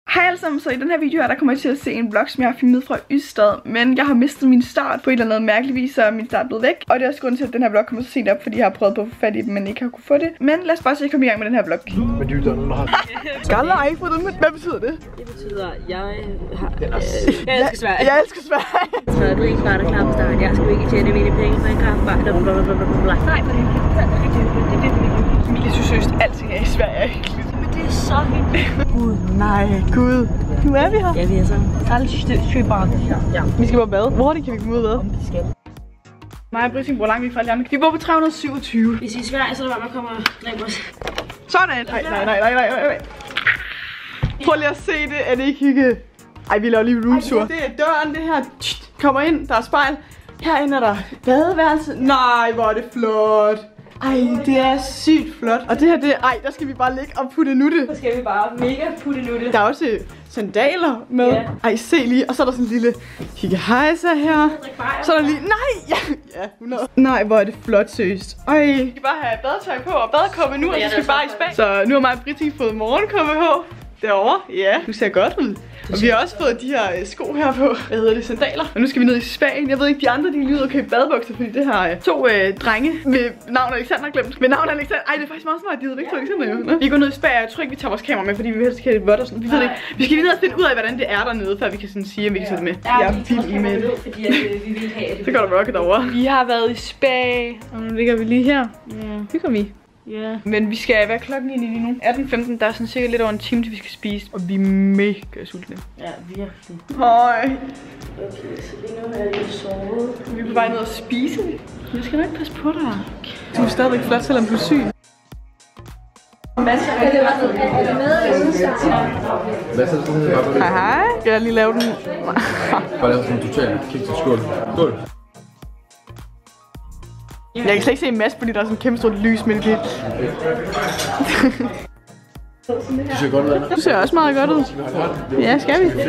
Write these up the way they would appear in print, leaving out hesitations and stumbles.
Hej alle sammen, så i den her video her, der kommer jeg til at se en vlog, som jeg har filmet fra Ystad. Men jeg har mistet min start på et eller andet mærkeligt vis, så min start er blevet væk. Og det er også grunden til, at den her vlog kommer så sent op, fordi jeg har prøvet på at få fat i dem, men ikke har kunne få det. Men lad os bare se, komme i gang med den her vlog. Men det er jo nogen, der har... Skaller har ikke fået den, hvad betyder det? Det betyder, jeg elsker Sverige. Jeg elsker Sverige. Så du er ikke bare der klar på starten. Jeg skal ikke tjene mine penge, for jeg kan bare blablabla. Nej, for det er det. Emilie synes seriøst, alting er i Sverige, ikke? Men det er så hyggeligt. Gud, nej, Gud. Nu er vi her. Ja, vi er så. Ja. Vi skal på bad. Hvor hurtigt kan vi komme ud af? Vi skal. Mig og Britting bor langt væk fra alle andre. Vi bor på 327. Hvis I er i Sverige, så er det bare, man kommer og dræber os. Sådan! Nej. Prøv lige at se det. Er det ikke hygge? Ej, vi laver lige roomtour. Det er døren, det her. Kommer ind, der er spejl. Herinde er der badeværelse. Nej, hvor er det flot. Ej, det er sygt flot. Og det her, det ej, der skal vi bare ligge og putte nutte. Så skal vi bare mega putte nutte. Der er også sandaler med. Yeah. Ej, se lige. Og så er der sådan en lille higgehejser her. Så er der lige... Nej! Ja, 100. Nej, hvor er det flot, seriøst. Ej. Vi skal bare have badetøj på og badekoppe nu, og så skal vi bare i spa. Så nu har mig og Britting fået morgenkoppe på. Derovre. Ja, du ser godt ud. Og vi har også fået de her sko her på. Hvad hedder det? Sandaler. Og nu skal vi ned i spaen. Jeg ved ikke, de andre de er lige ude og købe badebukser, fordi det har to drenge med navn Alexander glemt. Med navn Alexander. Ej, det er faktisk meget smart, de hedder ikke Alexander jo. Vi går ned i spa, jeg tror ikke, vi tager vores kamera med, fordi vi helst skal have det vådt og sådan. Vi ved ikke. Vi skal lige ned og finde ud af, hvordan det er dernede, før vi kan sådan sige, om vi kan sætte med. Jeg er vild med det. Fordi vi vil have det. Så går der rocket over. Vi har været i spa, og nu ligger vi lige her. Ja, hygger vi. Ja. Men vi skal, hvad klokken lige nu? 18:15, der er sådan cirka lidt over en time, til vi skal spise. Og vi er mega sultne. Ja, virkelig. Hej. Okay, så lige nu er jeg lige sovet. Vi er på vej ned og spise. Jeg skal nok passe på dig. Du er stadigvæk flot, selvom du er syg. Hej hej. Skal jeg lige lave den? Bare lave sådan en total kick til skål. Skål. Jeg kan slet ikke se en masse, fordi der er sådan en kæmpe stort lys midt i det. Du ser godt ud, Anna. Du ser også meget godt ud. Ja, skal vi?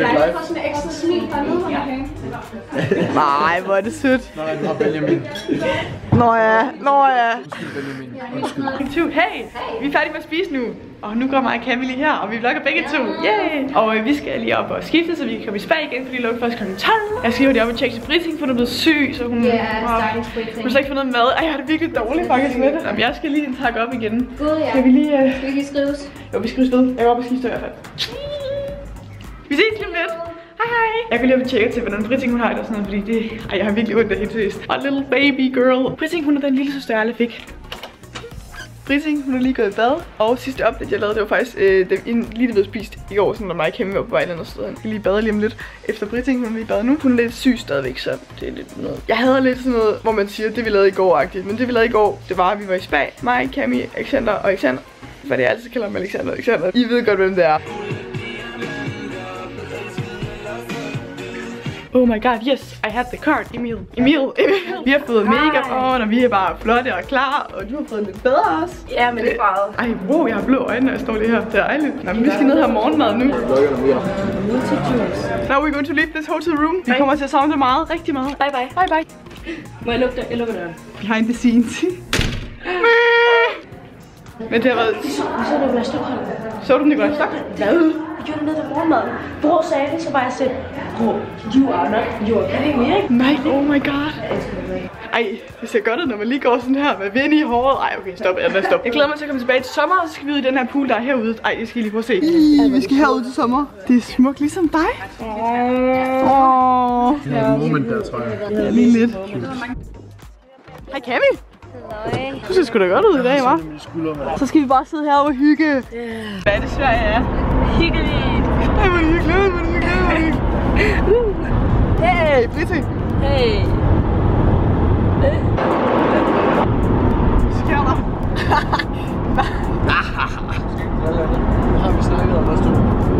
Nej, hvor er det sødt. Nej, du har Benjamin. Nå ja. Benjamin. Undskyld. Hey, vi er færdige med at spise nu. Og nu går mig og Camille lige her, og vi vlogger begge to. Yay! Og vi skal lige op og skifte, så vi kan komme i spa igen, fordi vi lukker først kl. 12. Jeg skal lige op og tjekke til Britting, for hun er blevet syg, så hun har slet ikke fået noget mad. Ej, jeg har det virkelig dårligt faktisk med det. Jamen, jeg skal lige takke op igen. Gud, ja. Skal vi lige... Skal vi lige skrives? Jo, vi skrives ved. Jeg går op og skifter i hvert fald. Vi ses lige om lidt. Hej. Jeg kan lige op og tjekke til, hvordan Britting hun har det og sådan noget, fordi det... Ej, jeg har virkelig ondt af helt seriøst. Og little baby girl. Britting hun er den lille søster, jeg aldrig fik. Britting, hun er lige gået i bad. Og sidste update, jeg lavede, det var faktisk lige det blev spist i går, sådan når mig og Kemi var på vej eller sted. Jeg skal lige bade lige om lidt. Efter Britting, hun er lige i bad nu. Hun er lidt syg stadigvæk, så det er lidt noget. Jeg havde lidt sådan noget, hvor man siger, det vi lavede i går-agtigt. Men det vi lavede i går, det var, at vi var i spa. Mig, Kemi, Alexander og Alexander. Hvad det er, altid kalder mig Alexander. I ved godt, hvem det er. Oh my god, yes, I had the card. Emil. Vi har fået makeup on, og vi er bare flotte og klar, og du har fået lidt bedre også. Ja, men det er bare... Ej, wow, jeg har blå øjne, når jeg står lige her. Det er dejligt. Nå, men vi skal ned og have morgenmad nu. Now we're going to leave this hotel room. Vi kommer til at savne det meget, rigtig meget. Bye bye. Bye bye. Må jeg lukke døren? Behind the scenes. Men det har været... Så er det Nikolaj Stockholm. Så du Nikolaj Stockholm? Hvad? Jeg gjorde det ned til morgenmaden. Bror sagde det, så bare jeg sagde, bror, you are not your kidding, ikke? Nej, oh my god. Ej, det ser godt ud, når man lige går sådan her med vind i håret. Ej, okay, stop. Jeg glæder mig til at komme tilbage til sommer, og så skal vi ud i den her pool, der er herude. Ej, det skal I lige prøve at se. Vi skal herud til sommer. Det er smukt ligesom dig. Det er et moment der, tror jeg. Ja, lige lidt. Hej, Cammy. Du ser sgu da godt ud i dag, hva'? Så skal vi bare sidde her og hygge. Hvad er det Sverige er? Hyggeligt. Ej, hvor hyggeligt. Hey, Britting. Hey. Sker der? Har vi snakket om også, du?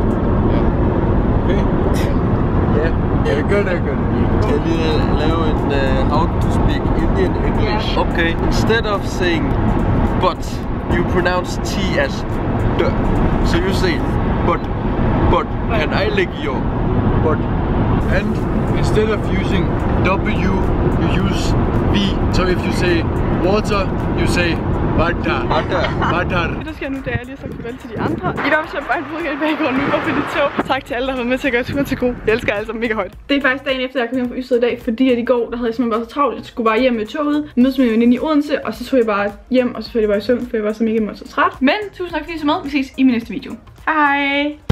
Okay. Ja, jeg gør det. Kan jeg lige lave en how to speak Indian English? Okay, instead of saying but, you pronounce T as D. So you say but, can I lick your but? And instead of using W, you use V. So if you say water, you say Det der sker nu, det er, at jeg lige har sagt farvel til de andre. I hvert fald så bare en fodgæld baggården nu, og finde tog. Tak til alle, der har været med til at gøre turen til god. Jeg elsker altså mega højt. Det er faktisk dagen efter, jeg kom hjem fra Ystad i dag, fordi at i går, der havde jeg simpelthen været så travlt. Jeg skulle bare hjem med toget, mødes med min veninde i Odense, og så tog jeg bare hjem, og så faldt jeg bare i søvn, for jeg var så mega træt. Men tusind tak fordi I så med. Vi ses i min næste video. Hej!